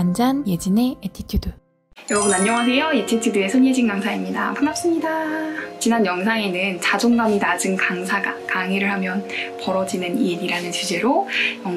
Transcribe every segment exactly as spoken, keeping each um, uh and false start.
한 잔 예진의 에티튜드. 여러분 안녕하세요. 에티튜드의 손예진 강사입니다. 반갑습니다. 지난 영상에는 자존감이 낮은 강사가 강의를 하면 벌어지는 일이라는 주제로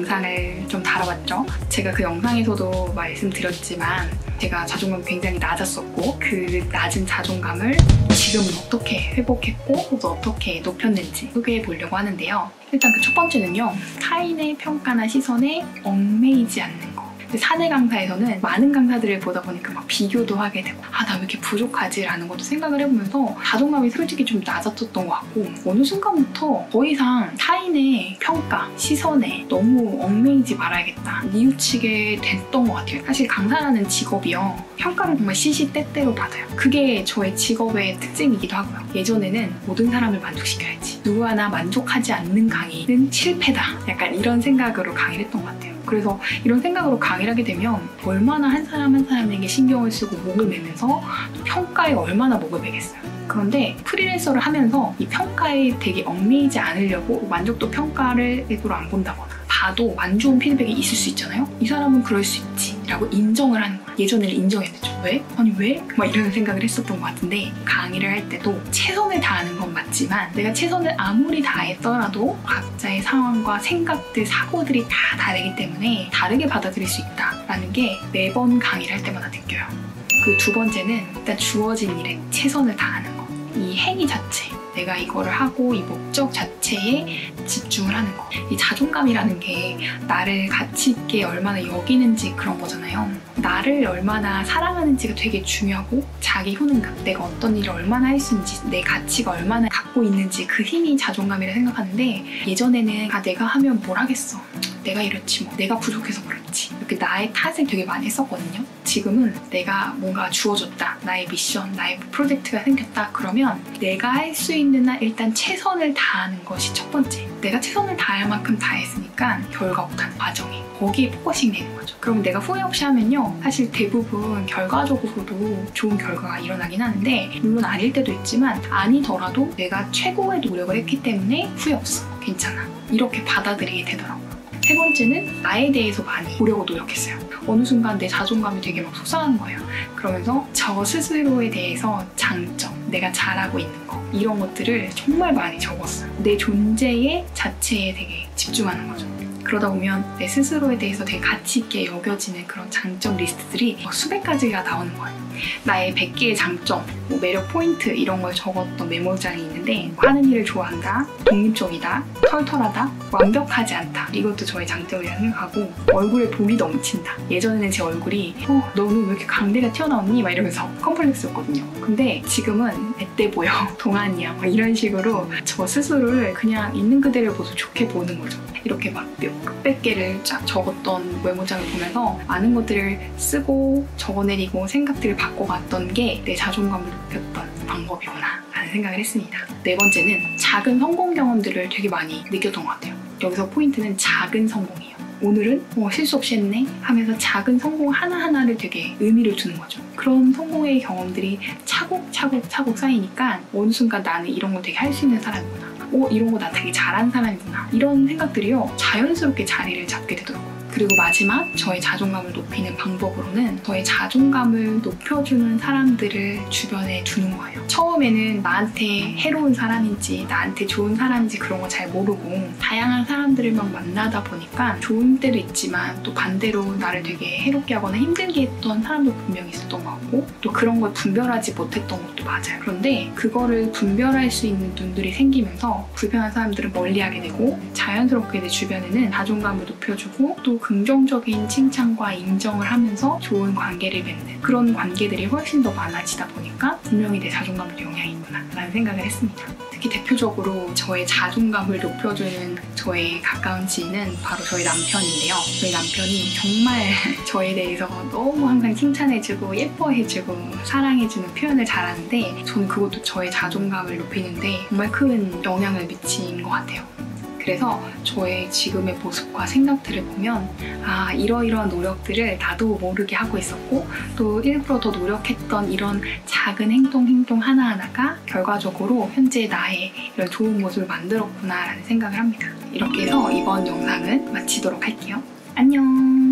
영상을 좀 다뤄봤죠. 제가 그 영상에서도 말씀드렸지만 제가 자존감이 굉장히 낮았었고 그 낮은 자존감을 지금은 어떻게 회복했고 또 어떻게 높였는지 소개해 보려고 하는데요. 일단 그 첫 번째는요. 타인의 평가나 시선에 얽매이지 않는 거. 사내 강사에서는 많은 강사들을 보다 보니까 막 비교도 하게 되고 아, 나 왜 이렇게 부족하지? 라는 것도 생각을 해보면서 자존감이 솔직히 좀 낮아졌던 것 같고 어느 순간부터 더 이상 타인의 평가, 시선에 너무 얽매이지 말아야겠다 뉘우치게 됐던 것 같아요. 사실 강사라는 직업이요. 평가를 정말 시시때때로 받아요. 그게 저의 직업의 특징이기도 하고요. 예전에는 모든 사람을 만족시켜야지. 누구 하나 만족하지 않는 강의는 실패다. 약간 이런 생각으로 강의를 했던 것 같아요. 그래서 이런 생각으로 강의를 하게 되면 얼마나 한 사람 한 사람에게 신경을 쓰고 목을 매면서 평가에 얼마나 목을 매겠어요. 그런데 프리랜서를 하면서 이 평가에 되게 얽매이지 않으려고 만족도 평가를 일부러 안 본다거나 봐도 안 좋은 피드백이 있을 수 있잖아요. 이 사람은 그럴 수 있지 라고 인정을 하는 거예요. 예전에는 인정했죠. 왜? 아니 왜? 막 이런 생각을 했었던 것 같은데 강의를 할 때도 최선을 다하는 건 맞지만 내가 최선을 아무리 다했더라도 각자의 상황과 생각들, 사고들이 다 다르기 때문에 다르게 받아들일 수 있다라는 게 매번 강의를 할 때마다 느껴요. 그 두 번째는 일단 주어진 일에 최선을 다하는 거. 이 행위 자체, 내가 이거를 하고 이 목적 자체에 집중을 하는 거. 이 자존감이라는 게 나를 가치 있게 얼마나 여기는지 그런 거잖아요. 나를 얼마나 사랑하는지가 되게 중요하고 자기 효능감, 내가 어떤 일을 얼마나 할 수 있는지, 내 가치가 얼마나 갖고 있는지 그 힘이 자존감이라 생각하는데 예전에는 아 내가 하면 뭘 하겠어. 내가 이렇지 뭐. 내가 부족해서 그렇지. 이렇게 나의 탓을 되게 많이 했었거든요. 지금은 내가 뭔가 주어졌다. 나의 미션, 나의 프로젝트가 생겼다. 그러면 내가 할 수 있는 한 일단 최선을 다하는 것이 첫 번째. 내가 최선을 다할 만큼 다했으니까 결과보다는 과정이. 거기에 포커싱 되는 거죠. 그럼 내가 후회 없이 하면요. 사실 대부분 결과적으로도 좋은 결과가 일어나긴 하는데 물론 아닐 때도 있지만 아니더라도 내가 최고의 노력을 했기 때문에 후회 없어. 괜찮아. 이렇게 받아들이게 되더라고요. 세 번째는 나에 대해서 많이 보려고 노력했어요. 어느 순간 내 자존감이 되게 막 솟아난 거예요. 그러면서 저 스스로에 대해서 장점, 내가 잘하고 있는 거 이런 것들을 정말 많이 적었어요. 내 존재의 자체에 되게 집중하는 거죠. 그러다 보면 내 스스로에 대해서 되게 가치 있게 여겨지는 그런 장점 리스트들이 수백 가지가 나오는 거예요. 나의 백 개의 장점, 뭐 매력 포인트 이런 걸 적었던 메모장이 있는데 하는 일을 좋아한다, 독립적이다, 털털하다, 완벽하지 않다. 이것도 저의 장점이라고 생각하고 얼굴에 복이 넘친다. 예전에는 제 얼굴이 어, 너는 왜 이렇게 강대가 튀어나왔니? 막 이러면서 컴플렉스였거든요. 근데 지금은 앳돼 보여, 동안이야 막 이런 식으로 저 스스로를 그냥 있는 그대로 모습 좋게 보는 거죠. 이렇게 막 몇백 개를 쫙 적었던 메모장을 보면서 많은 것들을 쓰고 적어내리고 생각들을 바꿔갔던 게 내 자존감을 높였던 방법이구나 라는 생각을 했습니다. 네 번째는 작은 성공 경험들을 되게 많이 느꼈던 것 같아요. 여기서 포인트는 작은 성공이에요. 오늘은 어, 실수 없이 했네 하면서 작은 성공 하나하나를 되게 의미를 두는 거죠. 그런 성공의 경험들이 차곡차곡 차곡 쌓이니까 어느 순간 나는 이런 걸 되게 할 수 있는 사람이구나. 어, 이런 거 나 되게 잘하는 사람이구나. 이런 생각들이요. 자연스럽게 자리를 잡게 되더라고요. 그리고 마지막 저의 자존감을 높이는 방법으로는 저의 자존감을 높여주는 사람들을 주변에 두는 거예요. 처음에는 나한테 해로운 사람인지 나한테 좋은 사람인지 그런 거 잘 모르고 다양한 사람들을 막 만나다 보니까 좋은 때도 있지만 또 반대로 나를 되게 해롭게 하거나 힘들게 했던 사람도 분명히 있었던 것 같고 또 그런 걸 분별하지 못했던 것도 맞아요. 그런데 그거를 분별할 수 있는 눈들이 생기면서 불편한 사람들을 멀리하게 되고 자연스럽게 내 주변에는 자존감을 높여주고 또 긍정적인 칭찬과 인정을 하면서 좋은 관계를 맺는 그런 관계들이 훨씬 더 많아지다 보니까 분명히 내 자존감에 영향이 있구나 라는 생각을 했습니다. 특히 대표적으로 저의 자존감을 높여주는 저의 가까운 지인은 바로 저희 남편인데요. 저희 남편이 정말 저에 대해서 너무 항상 칭찬해주고 예뻐해주고 사랑해주는 표현을 잘하는데 저는 그것도 저의 자존감을 높이는데 정말 큰 영향을 미친 것 같아요. 그래서 저의 지금의 모습과 생각들을 보면 아 이러이러한 노력들을 나도 모르게 하고 있었고 또 일부러 더 노력했던 이런 작은 행동 행동 하나하나가 결과적으로 현재 나의 이런 좋은 모습을 만들었구나 라는 생각을 합니다. 이렇게 해서 이번 영상은 마치도록 할게요. 안녕.